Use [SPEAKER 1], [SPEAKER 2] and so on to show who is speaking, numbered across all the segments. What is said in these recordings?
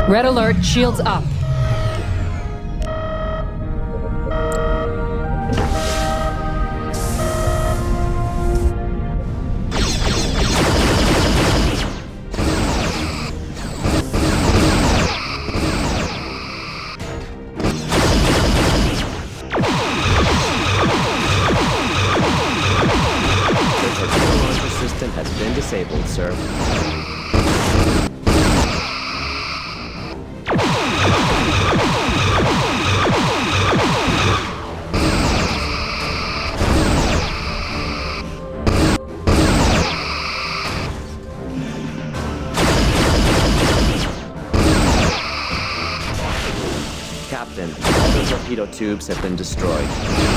[SPEAKER 1] Red alert, shields up.
[SPEAKER 2] Has been disabled, sir. Captain, all the torpedo tubes have been destroyed.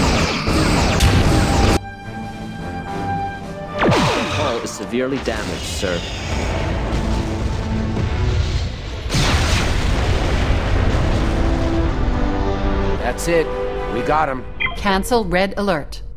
[SPEAKER 2] Is severely damaged, sir.
[SPEAKER 3] That's it. We got him.
[SPEAKER 1] Cancel red alert.